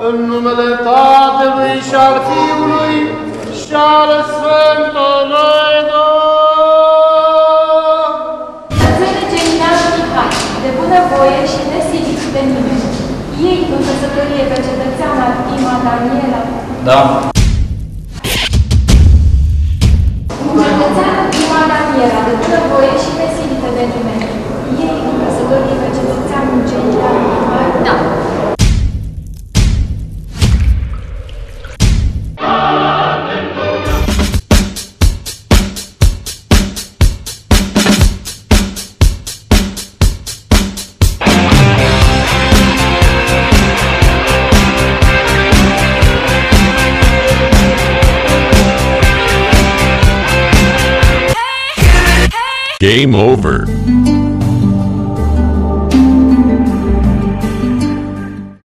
În numele Tatălui și al Fiului și al Sfântului Duh. Înțelege Ignaz Mihai, de bunăvoie și nesilit de nimeni. Ei în căsătorie pe cetățeana Dima Daniela. Da. Cetățeana Dima Daniela, de bunăvoie și nesilită de nimeni. Ei în căsătorie pe cetățeanul Genitan Mihai. Da. Game over.